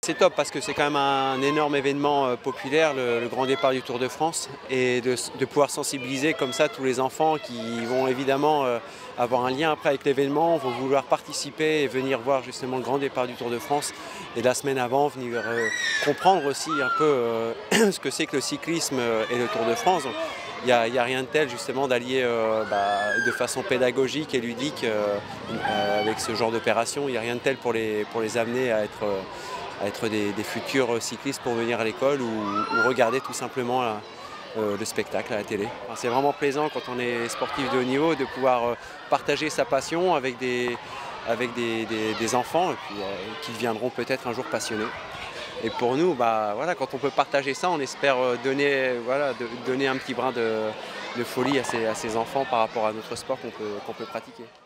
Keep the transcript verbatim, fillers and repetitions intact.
C'est top parce que c'est quand même un énorme événement euh, populaire, le, le grand départ du Tour de France, et de, de pouvoir sensibiliser comme ça tous les enfants qui vont évidemment euh, avoir un lien après avec l'événement, vont vouloir participer et venir voir justement le grand départ du Tour de France, et la semaine avant venir euh, comprendre aussi un peu euh, ce que c'est que le cyclisme et le Tour de France. Donc, il n'y a, a rien de tel justement d'allier euh, bah, de façon pédagogique et ludique euh, euh, avec ce genre d'opération. Il n'y a rien de tel pour les, pour les amener à être, euh, à être des, des futurs cyclistes pour venir à l'école ou, ou regarder tout simplement là, euh, le spectacle à la télé. Enfin, c'est vraiment plaisant quand on est sportif de haut niveau de pouvoir euh, partager sa passion avec des, avec des, des, des enfants et puis, euh, qui deviendront peut-être un jour passionnés. Et pour nous, bah, voilà, quand on peut partager ça, on espère donner, voilà, de, donner un petit brin de, de folie à ces, à ces enfants par rapport à notre sport qu'on peut, qu'on peut pratiquer.